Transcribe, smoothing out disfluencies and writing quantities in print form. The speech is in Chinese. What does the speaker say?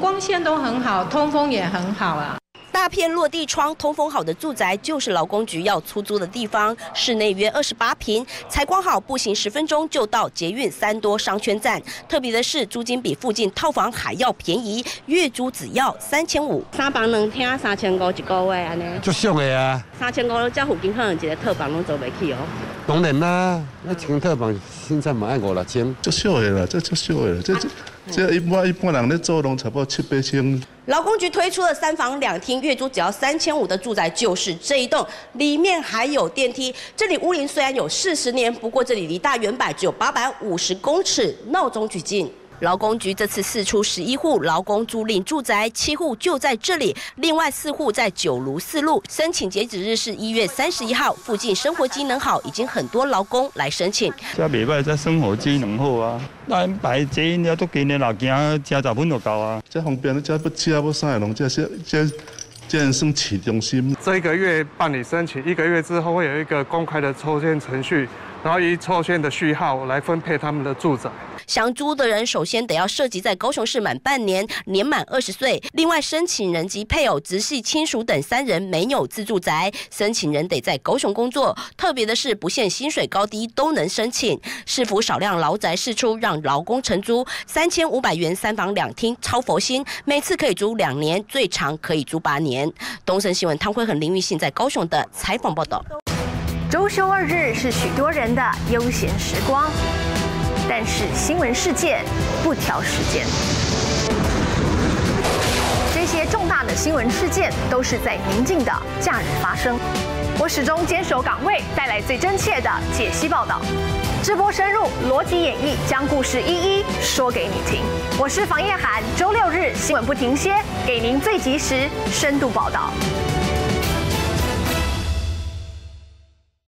光线都很好，通风也很好啊。 大片落地窗、通风好的住宅就是劳工局要出租的地方。室内约28平，采光好，步行10分钟就到捷运3多商圈站。特别的是，租金比附近套房还要便宜，月租只要3500。 3房2厅3500一个月安尼。 足俗的啊 ！3500，这附近可能一个套房拢做袂起哦。 当然啦，那请套房现在嘛要5、6千， 足俗的啦，这足俗的，这一般人咧做拢差不多7、8千。 劳工局推出了3房2厅，月租只要3500的住宅就是这一栋，里面还有电梯。这里屋龄虽然有40年，不过这里离大圆柏只有850公尺，闹中取静。劳工局这次释出11户劳工租赁住宅，7户就在这里，另外4户在九如4路。申请截止日是1月31号，附近生活机能好，已经很多劳工来申请。 这袂歹，这生活机能好啊，咱排捷运了都近的啦，行加10分就到啊。 这方便，这不吃不啥拢，这算市中心。 这1个月办理申请，1个月之后会有一个公开的抽签程序，然后以抽签的序号来分配他们的住宅。 想租的人首先得要涉及在高雄市满半年，年满20岁。另外，申请人及配偶、直系亲属等3人没有自住宅，申请人得在高雄工作。特别的是，不限薪水高低都能申请。市府少量劳宅释出，让劳工承租3500元3房2厅，超佛心，每次可以租2年，最长可以租8年。东森新闻汤慧恒、林玉信在高雄的采访报道。 周休2日是许多人的悠闲时光。 但是新闻事件不挑时间，这些重大的新闻事件都是在宁静的假日发生。我始终坚守岗位，带来最真切的解析报道，直播深入，逻辑演绎，将故事一一说给你听。我是房叶涵，周6日新闻不停歇，给您最及时、深度报道。